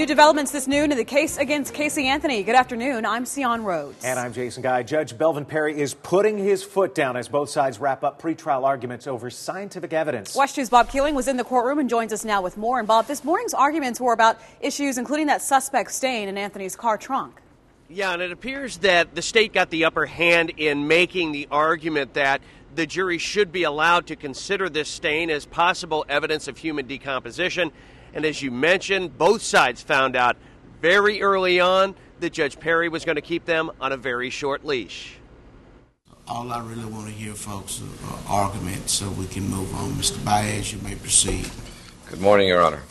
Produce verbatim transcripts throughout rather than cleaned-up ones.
New developments this noon in the case against Casey Anthony. Good afternoon. I'm Sion Rhodes. And I'm Jason Guy. Judge Belvin Perry is putting his foot down as both sides wrap up pretrial arguments over scientific evidence. WESH two's Bob Keeling was in the courtroom and joins us now with more. And Bob, this morning's arguments were about issues including that suspect stain in Anthony's car trunk. Yeah, and it appears that the state got the upper hand in making the argument that the jury should be allowed to consider this stain as possible evidence of human decomposition. And as you mentioned, both sides found out very early on that Judge Perry was going to keep them on a very short leash. All I really want to hear, folks, are arguments so we can move on. Mister Baez, you may proceed. Good morning, Your Honor.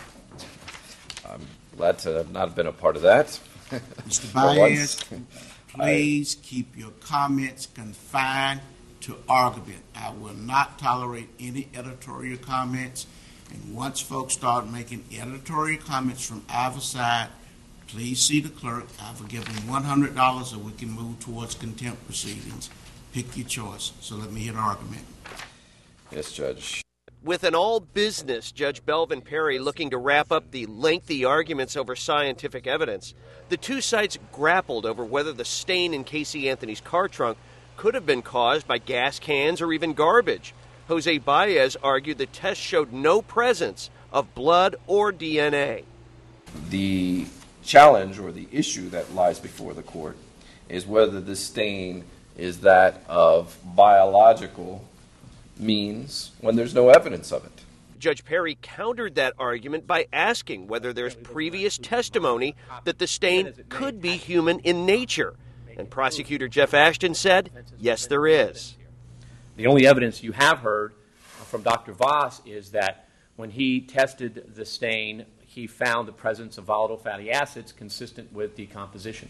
I'm glad to not have been a part of that. Mister Baez, please I... keep your comments confined to argument. I will not tolerate any editorial comments. And once folks start making editorial comments from either side, please see the clerk. I will give them one hundred dollars so we can move towards contempt proceedings. Pick your choice. So let me hear the argument. Yes, Judge. With an all-business Judge Belvin Perry looking to wrap up the lengthy arguments over scientific evidence, the two sides grappled over whether the stain in Casey Anthony's car trunk could have been caused by gas cans or even garbage. Jose Baez argued the test showed no presence of blood or D N A. The challenge or the issue that lies before the court is whether the stain is that of biological means when there's no evidence of it. Judge Perry countered that argument by asking whether there's previous testimony that the stain could be human in nature. And prosecutor Jeff Ashton said, yes, there is. The only evidence you have heard from Doctor Voss is that when he tested the stain, he found the presence of volatile fatty acids consistent with decomposition.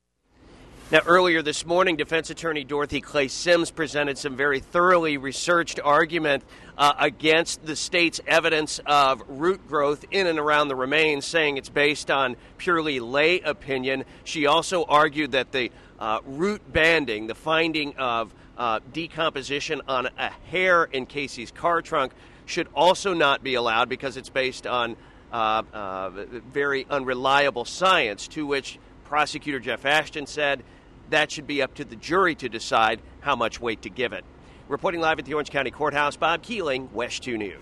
Now, earlier this morning, defense attorney Dorothy Clay Sims presented some very thoroughly researched argument uh, against the state's evidence of root growth in and around the remains, saying it's based on purely lay opinion. She also argued that the uh, root banding, the finding of uh, decomposition on a hair in Casey's car trunk, should also not be allowed because it's based on uh, uh, very unreliable science, to which prosecutor Jeff Ashton said that should be up to the jury to decide how much weight to give it. Reporting live at the Orange County Courthouse, Bob Keeling, WESH two News.